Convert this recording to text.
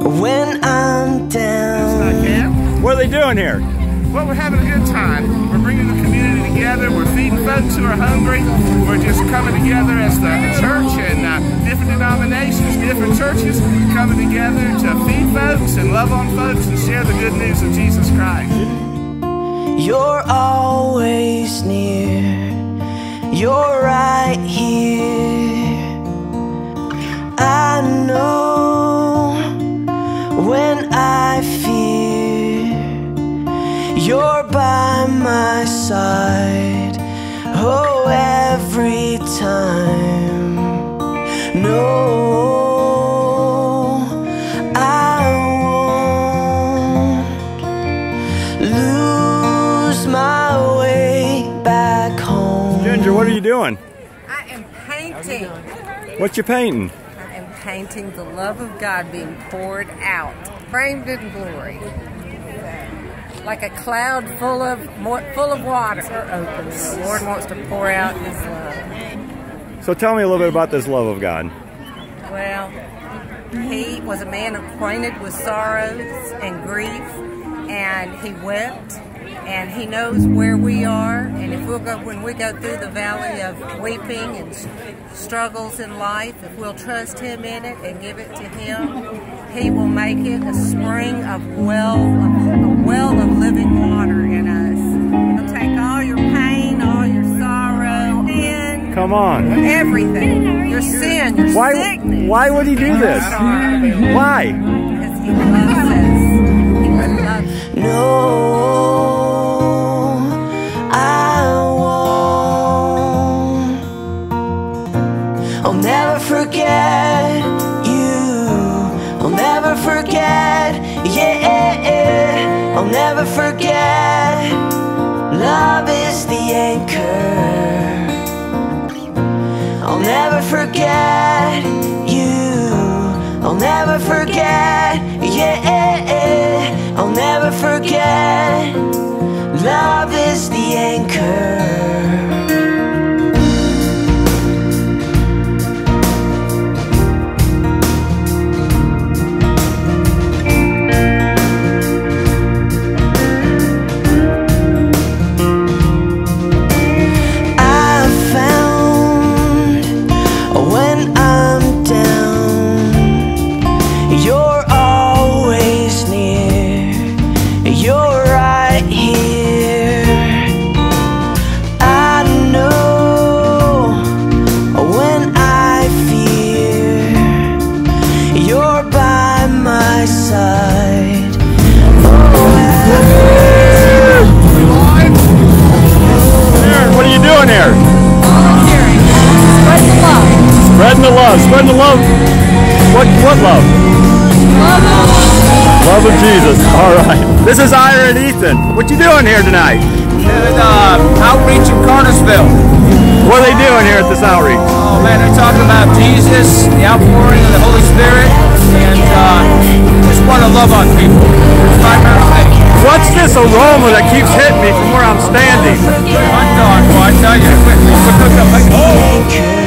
when I'm down. What are they doing here? Well, we're having a good time. We're bringing the community together. We're feeding folks who are hungry. We're just coming together as the church and different denominations, different churches coming together to feed folks and love on folks and share the good news of Jesus Christ. You're always near. You're right here. I know when I fear, you're by my side. Oh, every time. No, I won't lose my way back home. Ginger, what are you doing? I am painting. What you painting? I am painting the love of God being poured out, framed in glory. Like a cloud full of water opens. The Lord wants to pour out His love. So tell me a little bit about this love of God. Well, He was a man acquainted with sorrows and grief, and He wept, and He knows where we are, and if when we go through the valley of weeping and struggles in life, if we'll trust Him in it and give it to Him, He will make it a spring of a well of living water in us. He'll take all your pain, all your sorrow, sin. Come on. Everything. Your sin, your sickness. Why would He do this? Why? Because He loves us. He loves us. No, I won't. I'll never forget you. I'll never forget, yeah. I'll never forget. Love is the anchor. I'll never forget you. I'll never forget, yeah. I'll never forget. Love is the anchor. Spreading the love. What love? Love of Jesus. All right. This is Ira and Ethan. What you doing here tonight? Outreach in Cartersville. What are they doing here at this outreach? Oh man, they're talking about Jesus, the outpouring of the Holy Spirit, and just want to love on people. It's my thing. What's this aroma that keeps hitting me from where I'm standing? Hot dog, well, I tell you, quickly.